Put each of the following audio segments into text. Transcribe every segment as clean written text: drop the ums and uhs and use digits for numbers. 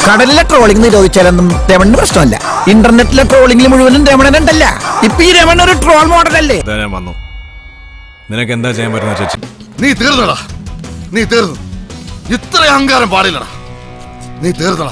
കടലിലെ ട്രോളിംഗ് നിരോധിച്ചാലൊന്നും രമണിന് പ്രശ്നമല്ല. ഇന്റർനെറ്റിലെ ട്രോളിംഗിൽ മുഴുവനും രമണനുണ്ടല്ല. ഇപ്പൊ ഈ രമണ ഒരു ട്രോൾ മോഡലല്ലേ? ഞാൻ വന്നു. നിനക്ക് എന്താ ചെയ്യാൻ പറ്റുന്ന ചേച്ചി? നീ തീർന്നടാ, നീ തീർന്നു. ഇത്ര അഹങ്കാരം പാടില്ലടാ, നീ തീർന്നടാ.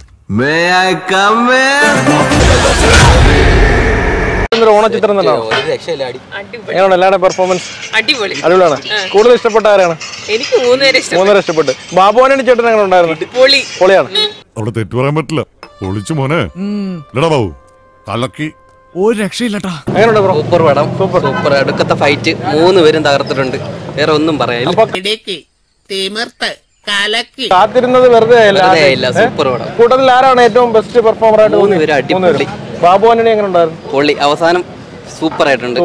ഓണചിത്രം തന്നെയാണ് എല്ലാവരുടെ പെർഫോമൻസ് അടിപൊളിയാണ്. കൂടുതൽ ഇഷ്ടപ്പെട്ട ആരാണ്? എനിക്ക് മൂന്നുപേരെ ഇഷ്ടപ്പെട്ടു. ബാബുവാണി ചേട്ടൻ എങ്ങനെ ഉണ്ടായിരുന്നു? പൊളിയാണ്. അവിടെ തെറ്റു പറയാൻ പറ്റില്ല. പൊളിച്ചു മോനെ. ബാബു കലക്കി ഒരു രക്ഷയില്ലട്ടാ. എങ്ങനെയുണ്ട് ബ്രോ? സൂപ്പർ പടം, സൂപ്പർ. അടുക്കത്തെ ഫൈറ്റ് മൂന്നുപേരും തകർത്തിട്ടുണ്ട്. വേറെ ഒന്നും പറയാനില്ല. കാത്തിരുന്നത് വെറുതെ സൂപ്പർ പടം. കൂട്ടത്തിൽ ആരാണ് ഏറ്റവും ബെസ്റ്റ് പെർഫോമർ ആയിട്ട്? മൂന്നുപേരും അടിപൊളി. ബാബുവാണി എങ്ങനെ ഉണ്ടായിരുന്നു? പൊളി. അവസാനം സൂപ്പർ ആയിട്ടുണ്ട്.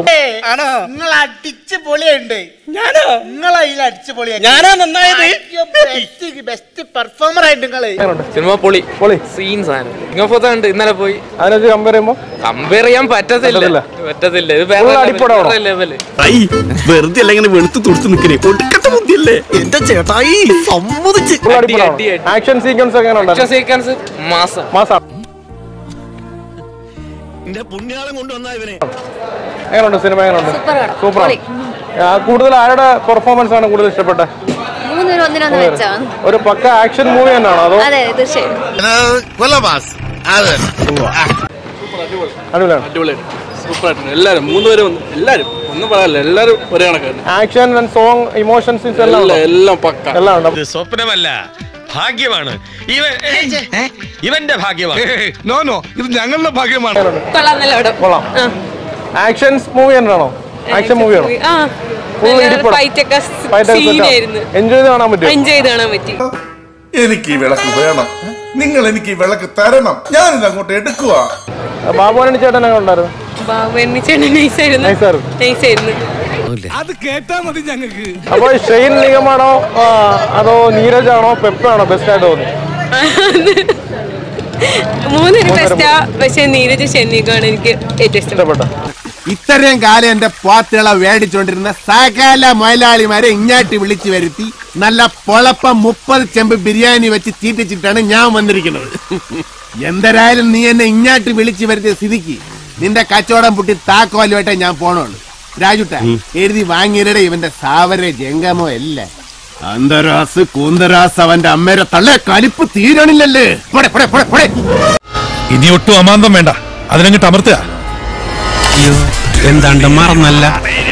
സിനിമ പൊളി സീൻസ് ആണ്. ഇന്നലെ പോയി അതിനകത്ത് കമ്പയർ ചെയ്യാൻ പറ്റത്തില്ല. ഇത് ലെവല്. വെറുതെ അല്ല ഇങ്ങനെ വെളുത്ത് തുടുത്ത് നിൽക്കണേ. ഒടുക്കത്തെ ബുദ്ധിയല്ലേ എന്റെ ചേട്ടായി. സമ്മതിച്ച്. ആക്ഷൻ സീക്വൻസ് എങ്ങനെ ഉണ്ടായിരുന്നു? സീക്വൻസ് മാസം. എങ്ങനെയുണ്ട് സിനിമ? എങ്ങനെയുണ്ട്? സൂപ്പറാണ്. കൂടുതൽ ആരുടെ പെർഫോമൻസ് ആണ് കൂടുതൽ ഇഷ്ടപ്പെട്ടത്? ഒരു പക്ക ആക്ഷൻ മൂവി തന്നെയാണോ അതോ? എല്ലാരും മൂന്നുപേരും ഒന്നും പറയാനില്ല. എല്ലാരും ഒരേ കണക്കാണ്. ആക്ഷൻ ആൻഡ് സോങ് ഇമോഷൻസ് എല്ലാം പക്ക. എല്ലാം ഉണ്ട്. സ്വപ്നമല്ല, ഭാഗ്യമാണ്. ഇവന്റെ ഭാഗ്യമാണ്. ഇത് ഞങ്ങളുടെ ഭാഗ്യമാണ്. കൊള്ളാം. ആക്ഷൻസ് മൂവി തന്നെയാണോ? ആക്ഷൻ മൂവിയാണോ? എൻജോയ് ചെയ്ത് കാണാൻ പറ്റും. എനിക്ക് ഈ വിളക്ക് വേണം, നിങ്ങൾ എനിക്ക് ഈ വിളക്ക് തരണം, ഞാനിത് അങ്ങോട്ട് എടുക്കുക. ബാബുവാണി ചേട്ടൻ എങ്ങനെ ഉണ്ടായിരുന്നു? അത് കേട്ടാ മതി ഞങ്ങൾക്ക്. അപ്പൊ ഷെയ്ൻ നിഗമാണോ അതോ നീരജ് ആണോ പെപ്പാണോ ബെസ്റ്റ് ആയിട്ട് തോന്നി? മൂന്നൊരു ബെസ്റ്റാ. പക്ഷെ നീരജ് ഷെന്നിക്കാണ് എനിക്ക് ഏറ്റവും ഇഷ്ടപ്പെട്ട. ഇത്രയും കാലം എന്റെ പോത്തുകളെ വേടിച്ചോണ്ടിരുന്ന സകല മലയാളിമാരെ ഇങ്ങാട്ടി വിളിച്ചു വരുത്തി നല്ല പൊളപ്പം 30 ചെമ്പ് ബിരിയാണി വെച്ച് തീറ്റിച്ചിട്ടാണ് ഞാൻ വന്നിരിക്കുന്നത്. എന്തരായാലും നീ എന്നെ ഇങ്ങാട്ടി വിളിച്ചു വരുത്തിയ സ്ഥിതിക്ക് നിന്റെ കച്ചവടം പൊട്ടി താക്കോലുമായിട്ടേ ഞാൻ പോണുള്ളൂ. രാജുട്ട എഴുതി വാങ്ങിയരുടെ ഇവന്റെ സാവരെ ജംഗമോ അല്ല. അന്തരാസ് കൂന്തരാസ് അവന്റെ അമ്മേരെ തള്ളേ കലിപ്പ് തീരണില്ലല്ലേ. ഇനി ഒട്ടും അമാന്തം വേണ്ട, അതിനങ്ങിട്ട് അമർത്തുക. എന്താണ്ട് മറന്നല്ല.